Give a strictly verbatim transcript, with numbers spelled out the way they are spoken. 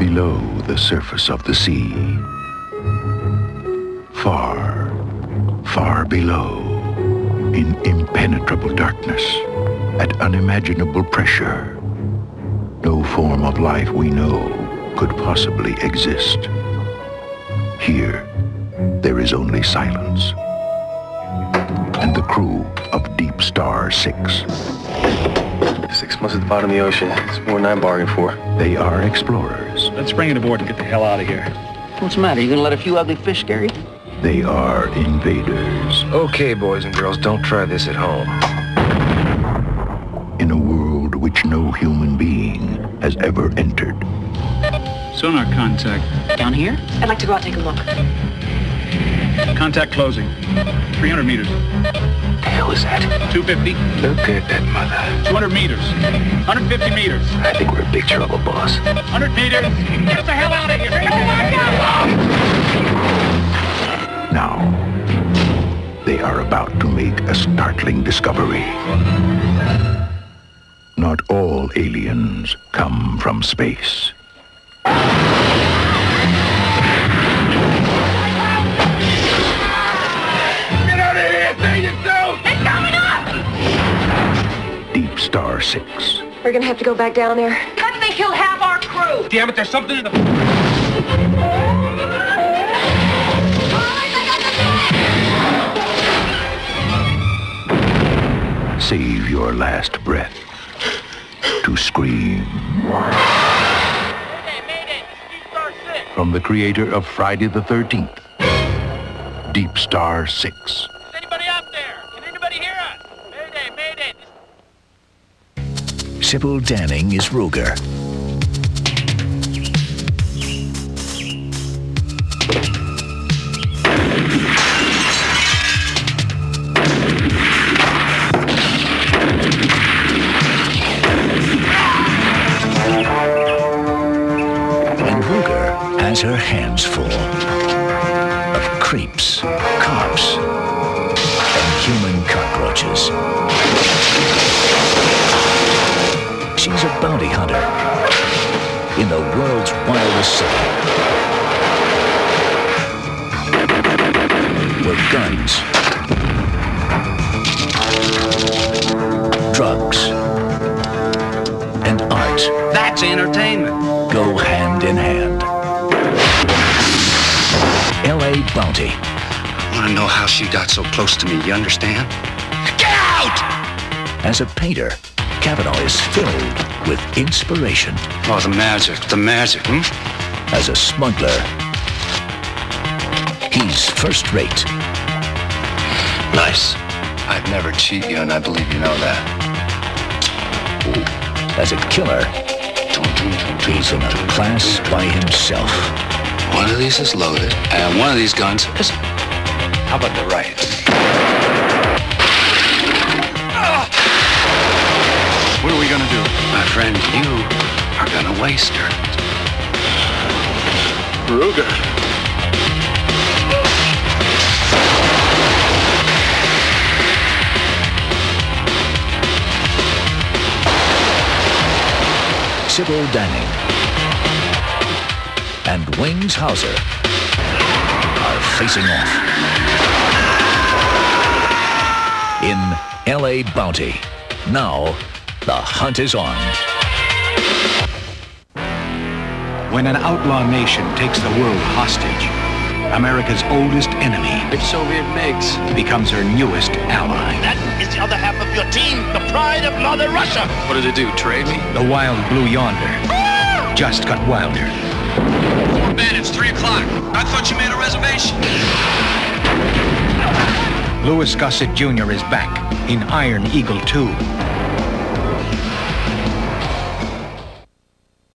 below the surface of the sea. Far, far below, in impenetrable darkness, at unimaginable pressure, no form of life we know could possibly exist. Here, there is only silence. And the crew of Deep Star Six. Six months at the bottom of the ocean. It's more than I bargained for. They are explorers. Let's bring it aboard and get the hell out of here. What's the matter? You gonna let a few ugly fish scare you? They are invaders. Okay, boys and girls, don't try this at home. In a world which no human being has ever entered. Sonar contact. Down here? I'd like to go out and take a look. Contact closing. three hundred meters. The hell is that? two fifty. Look at that mother. two hundred meters. one hundred fifty meters. I think we're in big trouble, boss. one hundred meters. Get us the hell out of here. Now, they are about to make a startling discovery. Not all aliens come from space. Deep Star Six. We're gonna have to go back down there. But they killed half our crew! Damn it, there's something in the... Save your last breath to scream. Mayday, mayday, this is Deep Star Six. From the creator of Friday the thirteenth, Deep Star Six. Is anybody out there? Can anybody hear us? Mayday, mayday. This Sybil Danning is Ruger. Has her hands full of creeps, cops, and human cockroaches. She's a bounty hunter in the world's wildest city, where guns, drugs, and art, That's entertainment. go hand in hand. L A Bounty. I want to know how she got so close to me, you understand? Get out! As a painter, Cavanaugh is filled with inspiration. Oh, the magic, the magic, hmm? As a smuggler, he's first rate. Nice. I'd never cheat you, and I believe you know that. As a killer, he's in a class by himself. One of these is loaded, and one of these guns isn't. How about the right? What are we gonna do? My friend, you are gonna waste her. Ruger. Sybil Danning and Wings Hauser are facing off in L A Bounty. Now, the hunt is on. When an outlaw nation takes the world hostage, America's oldest enemy Big Soviet MiGs. becomes her newest ally. That is the other half of your team, the pride of Mother Russia. What did it do, trade me? The wild blue yonder just got wilder. Four men, it's three o'clock. I thought you made a reservation. Louis Gossett Junior is back in Iron Eagle two.